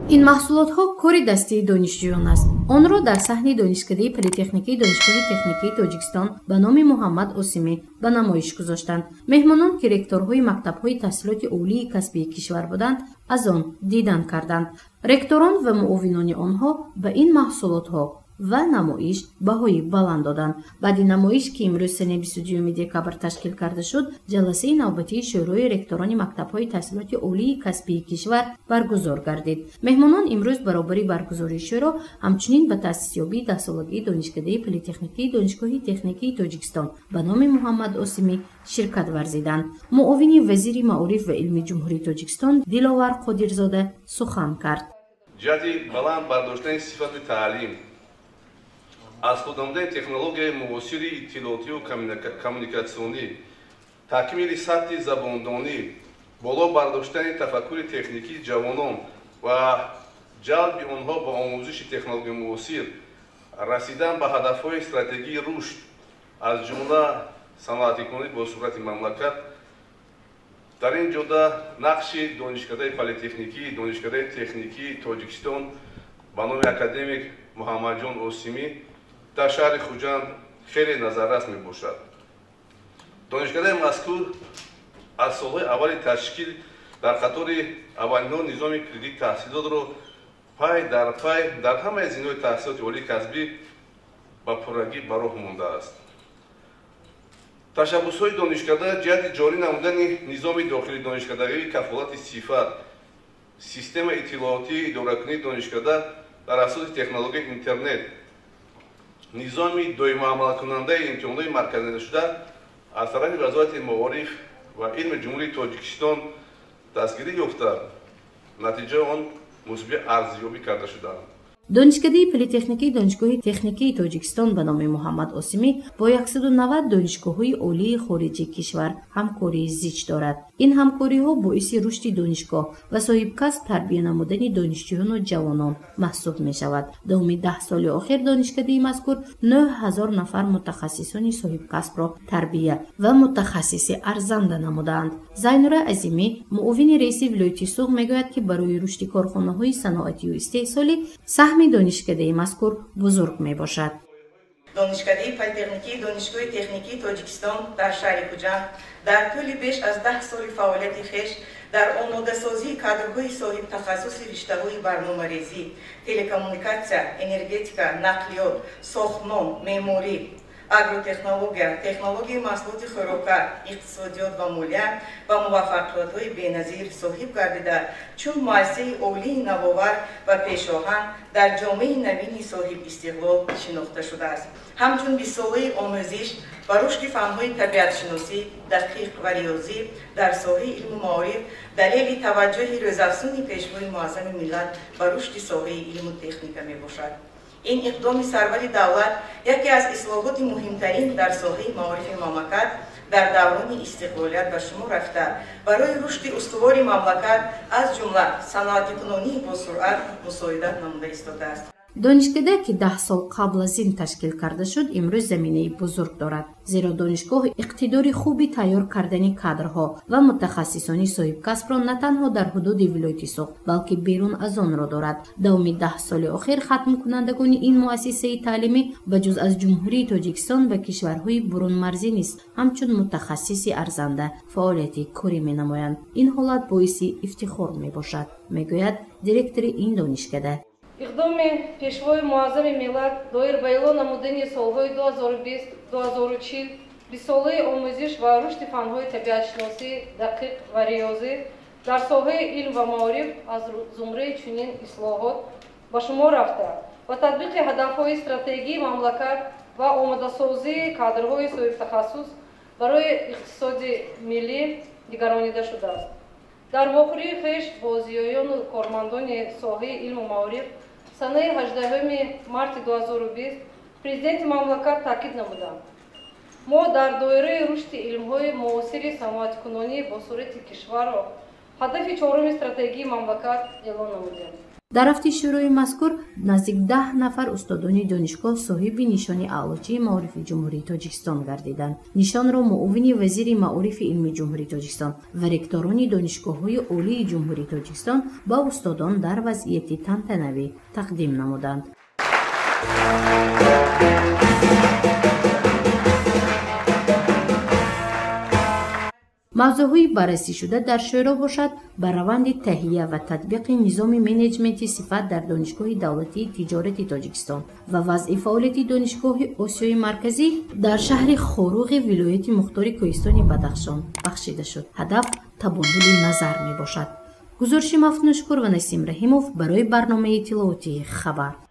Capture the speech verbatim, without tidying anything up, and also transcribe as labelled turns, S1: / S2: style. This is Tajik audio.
S1: ин маҳсулотҳо кори дастии донишҷӯён аст. онро дар саҳни донишкадаи политехникии донишгоҳи техникии тоҷикистон ба номи муҳаммад осимӣ ба намоиш гузоштанд. меҳмонон ки ректорҳои мактабҳои таҳсилоти олии касбии кишвар буданд, аз он дидан карданд. ректорон ва муовинони онҳо ба ин маҳсулотҳо ва намоиш баҳои баланд доданд. баъди намоиш ки имрӯз сени бисту дуюми декабр ташкил карда шуд, ҷаласаи навбатии шӯрои ректорони мактабҳои таҳсилоти олии касбии кишвар баргузор гардид. меҳмонон имрӯз баробари баргузории шӯро ҳамчунин ба таъсисёбии даҳсолагии донишкадаи политехникии донишгоҳи техникии тоҷикистон ба номи муҳаммад осимӣ ширкат варзиданд. муовини вазири маориф ва илми ҷумҳурии тоҷикистон Диловар Қодирзода сухан кард.
S2: ҷаҳди баланд бардоштани сифати таълим аз худомдани технологияи муосири иттилоотию коммуникатсионӣ, такмили сатҳи забондонӣ, боло бардоштани тафаккури техникии ҷавонон ва ҷалби онҳо ба омӯзиши технологияи муосир, расидан ба ҳадафҳои стратегии рушд, аз ҷумла саноатикунӣ бо сурати мамлакат. дар ин ҷода нақши донишкадаи политехникии донишкадаи техникии тоҷикистон ба номи академик муҳаммадҷон осимӣ дар шаҳри хуҷанд хеле назаррас мебошад. донишкадаи мазкур аз солҳои аввали ташкил дар қатори аввалинҳо низоми кредит таҳсилотро пай дар пай дар ҳамаи зинои таҳсилоти олии касбӣ ба пуррагӣ ба роҳ мондааст. ташаббусҳои донишкада ҷиҳати ҷорӣ намудани низоми дохили донишкадагии кафолати сифат, система иттилоотии идоракунии донишкада дар асоси технологияи интернет, низоми доимаамалкунандаи имтиҳонҳои марказиятшуда аз тарафи вазояти маориф ва илми ҷумҳурии тоҷикистон дастгирӣ ёфта, натиҷаи он мусбиби арзёбӣ карда шудаанд.
S1: донишкадаи политехникии донишгоҳи техникии тоҷикистон ба номи муҳаммад осимӣ бо яксаду навад донишгоҳҳои олии хориҷии кишвар ҳамкории зич дорад. ин ҳамкориҳо боиси рушди донишгоҳ ва соҳибкасб тарбия намудани донишҷӯёну ҷавонон маҳсуб мешавад. давоми даҳ соли охир донишкадаи мазкур нӯҳ ҳазор нафар мутахассисони соҳибкасбро тарбия ва мутахассиси арзанда намудаанд. зайнура азимӣ, муовини раиси вилояти Суғ, мегӯяд ки барои рушди корхонаҳои саноатию истеҳсолӣ саҳми донишкадаи мазкур бузург мебошад.
S3: донишкадаи политехникии донишгоҳи техникии тоҷикистон дар шаҳри хуҷанд дар тӯли беш аз даҳ соли фаъолияти хеш дар омодасозии кадрҳои соҳибтахассуси риштаҳои барномарезӣ, телекоммуникатсия, энергетика, нақлиёт, сохтмон, меъморӣ, агротехнология, технологияи маҳсулоти хӯрока, иқтисодиёт ва молия ба муваффақиятҳои беназир соҳиб гардида, чун муассисаи олии навовар ва пешоҳан дар ҷомеаи навини соҳибистиқлол шинохта шудааст. ҳамчун бистсолаи омӯзиш ва рушди фанҳои табиатшиносӣ, дақиқ ва риёзӣ дар соҳаи илму маориф далели таваҷҷӯҳи рӯзафзуни пешвои муаззами миллат ба рушди соҳаи илму техника мебошад. ин иқдоми сарвари давлат яке аз ислоҳоти муҳимтарин дар соҳаи маорифи мамлакат дар даврони истиқлолият ба шумор рафта, барои рушди устувори мамлакат аз ҷумла саноатикунонии босуръат мусоидат намуда истодааст.
S1: донишкада ки даҳ сол қабл аз ин ташкил карда шуд, имрӯз заминаи бузург дорад, зеро донишгоҳ иқтидори хуби тайёр кардани кадрҳо ва мутахассисони соҳибкасбро на танҳо дар ҳудуди вилояти Суғ, балки берун аз онро дорад. давоми даҳ соли охир хатмкунандагони ин муассисаи таълимӣ ба ҷуз аз ҷумҳурии Тоҷикистон ва кишварҳои бурунмарзӣ низ ҳамчун мутахассиси арзанда фаъолияти корӣ менамоянд. ин ҳолат боиси ифтихор мебошад, мегӯяд директори ин донишкада.
S4: иқдоми пешвои муаззами миллат доир ба эълон намудани солҳои ду ҳазору бист - ду ҳазору чил бистсолаи омӯзиш ва рушди фанҳои табиатшиносӣ, дақиқ ва риёзӣ дар соҳаи илм ва маориф аз зумраи чунин ислоҳот ба шумор рафта ва татбиқи ҳадафҳои стратегии мамлакат ва омодасозии кадрҳои соҳибтахассус барои иқтисоди миллӣ дигаронида шудааст. дар вохӯрии хеш бо зиёёну кормандони соҳаи илму маориф санаи ҳаждаҳуми марти ду ҳазору бист президенти мамлакат таъкид намуданд: мо дар доираи рушди илмҳои муосири саноаткунонӣ бо сурати кишварро ҳадафи чоруми стратегии мамлакат эълон намудем.
S1: дар ҳафти шӯрои мазкур наздик даҳ нафар устодони донишгоҳ соҳиби нишони аълочии маорифи ҷумҳурии тоҷикистон гардиданд. Нишонро муовини вазири маорифи илмии ҷумҳурии тоҷикистон ва ректорони донишгоҳҳои олии ҷумҳурии тоҷикистон ба устодон дар вазъияти тантанавӣ тақдим намуданд. мавзӯъҳои баррасишуда дар шӯро бошад ба раванди таҳия ва татбиқи низоми менеҷменти сифат дар донишгоҳи давлатии тиҷорати тоҷикистон ва вазъи фаъолияти донишгоҳи осиёи марказӣ дар шаҳри хоруғи вилояти мухтори кӯҳистони Бадахшон бахшида шуд. ҳадаф табодули назар мебошад. гузориши Мафтунушкур ва Насим Раҳимов барои барномаи иттилоотии хабар.